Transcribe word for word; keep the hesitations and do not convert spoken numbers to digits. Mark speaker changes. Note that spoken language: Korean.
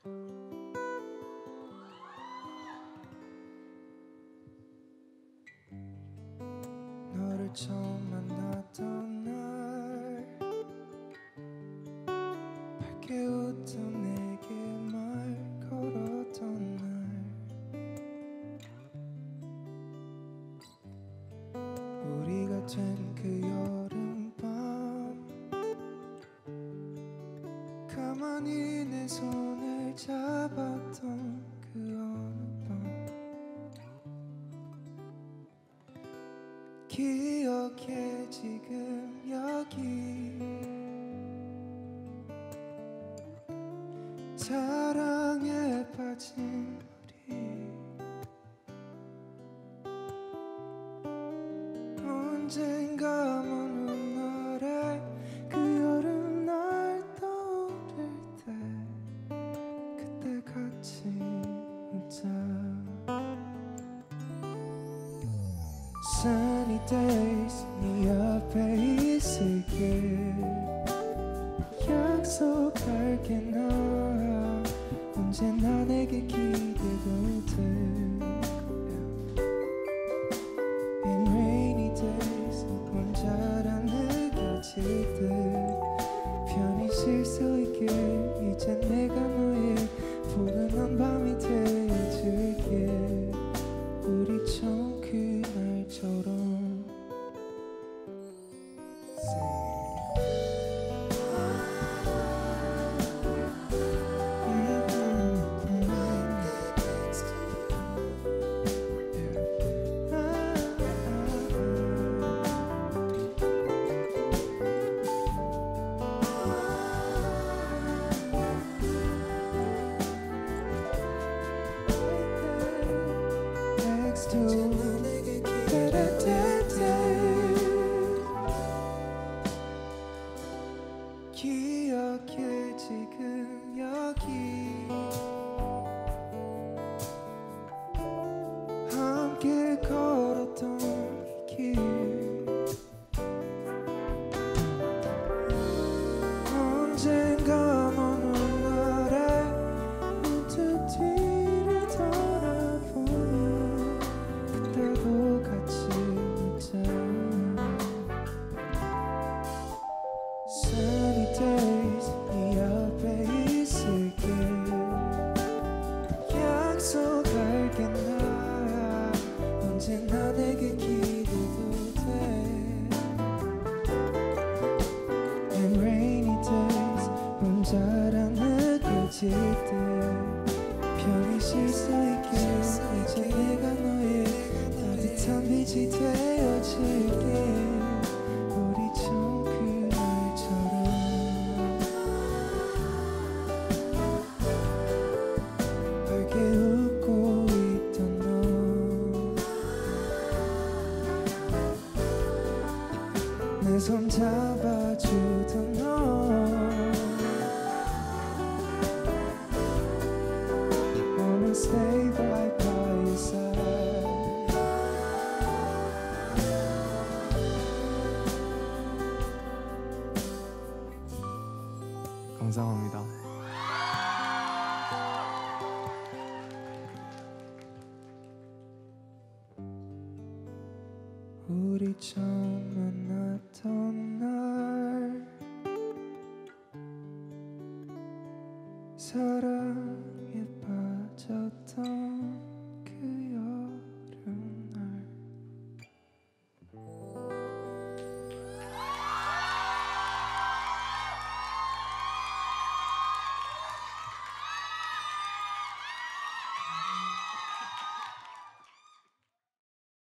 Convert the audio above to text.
Speaker 1: 너를 처음 만났던 날 밝게 웃던 내게 말 걸었던 날 우리가 된 그 여름밤 가만히 내 손을 잡았던 그 어느 밤 기억해 지금 여기 사랑에 빠진 우리 언젠가 먼 훗날에 그 여름날 떠오를 때 그때 같이 웃자 Sunny days 네 옆에 있을게 약속할게 나 언제나 내게 기대도 돼 And rainy days 혼자라 느껴질 때 편히 쉴 수 있게 이제 내가 너의 포근한 밤이 되어줄게 우리 처음 그날처럼 기억해 지금 여기 함께 걸었던 이 길 언젠가 먼 훗날에 문득 뒤를 돌아보면 그때도 같이 웃자 Sunny days 네 옆에 있을게 약속할게 나 언제나 내게 기대도 돼 And rainy days 혼자라 느껴질 때 편히 쉴 수 있게 이제 내가 너의 따뜻한 빛이 되어줄게 우리 처음 그날처럼 밝게 웃고 있던 너 내 손 잡아주던 너 Wanna stay right by your side
Speaker 2: 감사합니다.
Speaker 1: 우리 처음 만났던 날 사랑